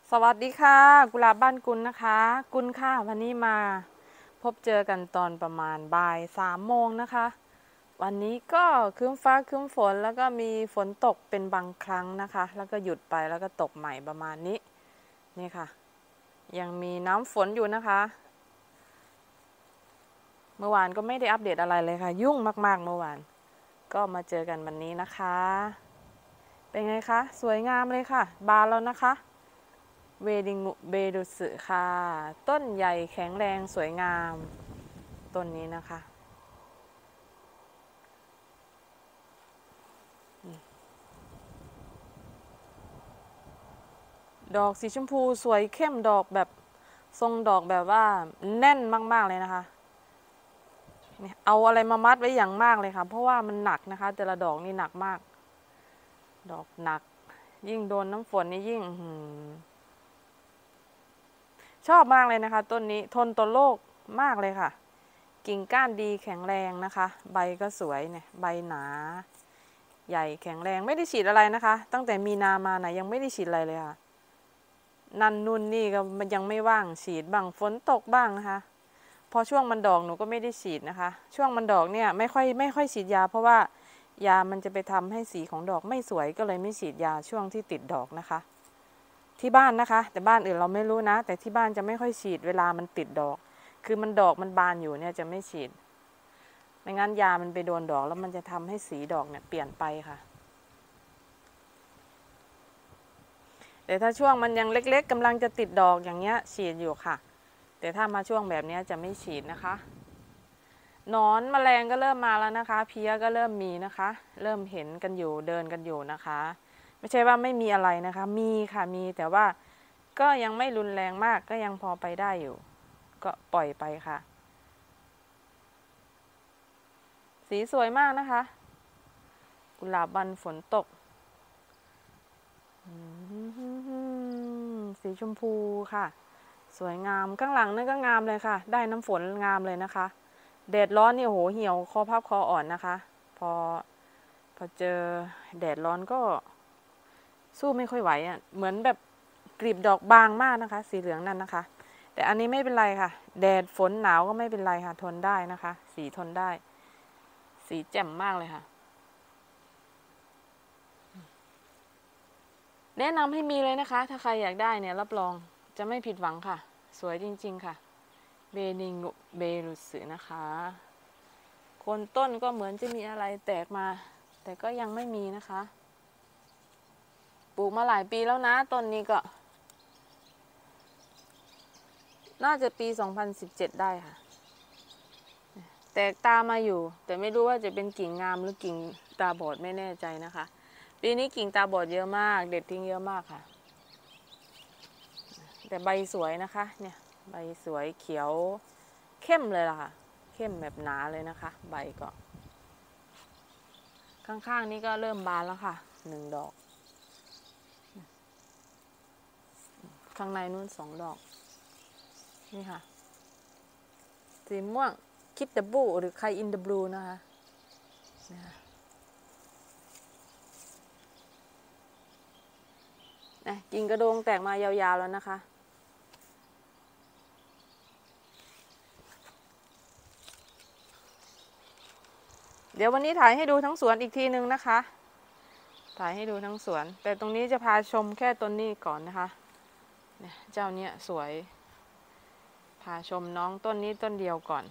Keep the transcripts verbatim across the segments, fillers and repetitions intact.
สวัสดีค่ะกุหลาบบ้านกุลนะคะกุลค่ะวันนี้มาพบเจอกันตอนประมาณบ่ายสามโมงนะคะวันนี้ก็ครึ้มฟ้าครึ้มฝนแล้วก็มีฝนตกเป็นบางครั้งนะคะแล้วก็หยุดไปแล้วก็ตกใหม่ประมาณนี้นี่ค่ะยังมีน้ำฝนอยู่นะคะเมื่อวานก็ไม่ได้อัปเดตอะไรเลยค่ะยุ่งมากๆเมื่อวานก็มาเจอกันวันนี้นะคะเป็นไงคะสวยงามเลยค่ะบานแล้วนะคะเวดิงเบดุสึค่ะต้นใหญ่แข็งแรงสวยงามต้นนี้นะคะดอกสีชมพูสวยเข้มดอกแบบทรงดอกแบบว่าแน่นมากๆเลยนะคะเอาอะไรมามัดไว้อย่างมากเลยค่ะเพราะว่ามันหนักนะคะแต่ละดอกนี่หนักมากดอกหนักยิ่งโดนน้ำฝนนี่ยิ่งชอบมากเลยนะคะต้นนี้ทนต่อโรคมากเลยค่ะกิ่งก้านดีแข็งแรงนะคะใบก็สวยเนี่ยใบหนาใหญ่แข็งแรงไม่ได้ฉีดอะไรนะคะตั้งแต่มีนามานะยังไม่ได้ฉีดอะไรเลยค่ะนันนุ่นนี่ก็มันยังไม่ว่างฉีดบ้างฝนตกบ้างนะคะพอช่วงมันดอกหนูก็ไม่ได้ฉีดนะคะช่วงมันดอกเนี่ยไม่ค่อยไม่ค่อยฉีดยาเพราะว่ายามันจะไปทำให้สีของดอกไม่สวยก็เลยไม่ฉีดยาช่วงที่ติดดอกนะคะที่บ้านนะคะแต่บ้านอื่นเราไม่รู้นะแต่ที่บ้านจะไม่ค่อยฉีดเวลามันติดดอกคือมันดอกมันบานอยู่เนี่ยจะไม่ฉีดไม่งั้นยามันไปโดนดอกแล้วมันจะทำให้สีดอกเนี่ยเปลี่ยนไปค่ะแต่ถ้าช่วงมันยังเล็กๆกำลังจะติดดอกอย่างเงี้ยฉีดอยู่ค่ะแต่ถ้ามาช่วงแบบนี้จะไม่ฉีดนะคะหนอนแมลงก็เริ่มมาแล้วนะคะเพี้ยก็เริ่มมีนะคะเริ่มเห็นกันอยู่เดินกันอยู่นะคะไม่ใช่ว่าไม่มีอะไรนะคะมีค่ะมีแต่ว่าก็ยังไม่รุนแรงมากก็ยังพอไปได้อยู่ก็ปล่อยไปค่ะสีสวยมากนะคะกุหลาบบันฝนตกสีชมพูค่ะสวยงามข้างหลังนั่นก็งามเลยค่ะได้น้ำฝนงามเลยนะคะแดดร้อนนี่โหเหี่ยวคอพับคออ่อนนะคะพอพอเจอแดดร้อนก็สู้ไม่ค่อยไหวอ่ะเหมือนแบบกลีบดอกบางมากนะคะสีเหลืองนั่นนะคะแต่อันนี้ไม่เป็นไรค่ะแดดฝนหนาวก็ไม่เป็นไรค่ะทนได้นะคะสีทนได้สีแจ่มมากเลยค่ะแนะนำให้มีเลยนะคะถ้าใครอยากได้เนี่ยรับรองจะไม่ผิดหวังค่ะสวยจริงๆค่ะเบนิงเบรุสึนะคะโคนต้นก็เหมือนจะมีอะไรแตกมาแต่ก็ยังไม่มีนะคะปลูกมาหลายปีแล้วนะต้นนี้ก็น่าจะปีสองพันสิบเจ็ดได้ค่ะแตกตามาอยู่แต่ไม่รู้ว่าจะเป็นกิ่งงามหรือกิ่งตาบอดไม่แน่ใจนะคะปีนี้กิ่งตาบอดเยอะมากเด็ดทิ้งเยอะมากค่ะแต่ใบสวยนะคะเนี่ยใบสวยเขียวเข้มเลยล่ะค่ะเข้มแบบหนาเลยนะคะใบก็ข้างๆนี้ก็เริ่มบานแล้วค่ะหนึ่งดอกข้างในนู้นสองดอกนี่ค่ะสีม่วงคิดเดบูหรือใครอินเดบลูนะคะนะกิ่งกระโดงแตกมายาวๆแล้วนะคะเดี๋ยววันนี้ถ่ายให้ดูทั้งสวนอีกทีนึงนะคะถ่ายให้ดูทั้งสวนแต่ตรงนี้จะพาชมแค่ต้นนี้ก่อนนะคะเนี่ยเจ้าเนี้ยสวยพาชมน้องต้นนี้ต้นเดียวก่อน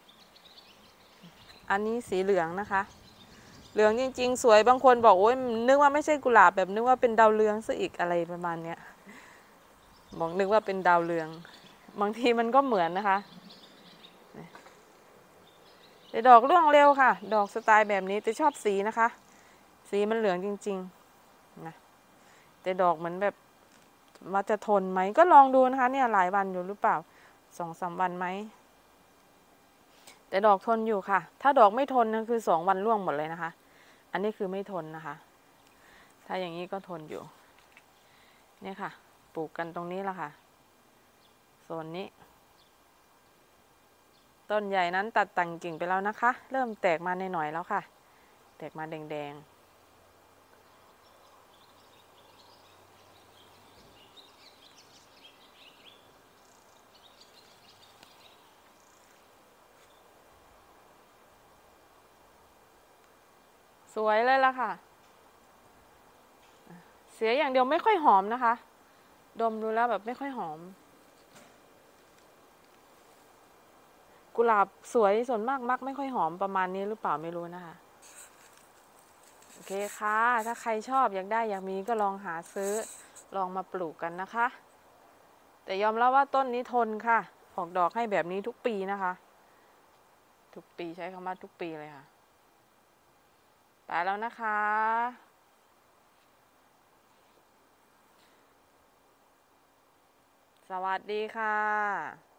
อันนี้สีเหลืองนะคะเหลืองจริงๆสวยบางคนบอกโอ้ยนึกว่าไม่ใช่กุหลาบแบบนึกว่าเป็นดาวเรืองซะอีกอะไรประมาณเนี้ยบอกนึกว่าเป็นดาวเรืองบางทีมันก็เหมือนนะคะแต่ดอกร่วงเร็วค่ะดอกสไตล์แบบนี้แต่ชอบสีนะคะสีมันเหลืองจริงๆนะแต่ดอกเหมือนแบบว่าจะทนไหมก็ลองดูนะคะเนี่ยหลายวันอยู่หรือเปล่าสองสามวันไหมแต่ดอกทนอยู่ค่ะถ้าดอกไม่ทนนะคือสองวันร่วงหมดเลยนะคะอันนี้คือไม่ทนนะคะถ้าอย่างนี้ก็ทนอยู่เนี่ยค่ะปลูกกันตรงนี้ละค่ะโซนนี้ต้นใหญ่นั้นตัดแต่งกิ่งไปแล้วนะคะเริ่มแตกมาในหน่อยแล้วค่ะแตกมาแดงๆสวยเลยล่ะค่ะเสียอย่างเดียวไม่ค่อยหอมนะคะดมดูแล้วแบบไม่ค่อยหอมกุหลาบสวยส่วนมากมักไม่ค่อยหอมประมาณนี้หรือเปล่าไม่รู้นะคะโอเคค่ะถ้าใครชอบอยากได้อยากมีก็ลองหาซื้อลองมาปลูกกันนะคะแต่ยอมรับว่าต้นนี้ทนค่ะออกดอกให้แบบนี้ทุกปีนะคะทุกปีใช้คำว่าทุกปีเลยค่ะไปแล้วนะคะสวัสดีค่ะ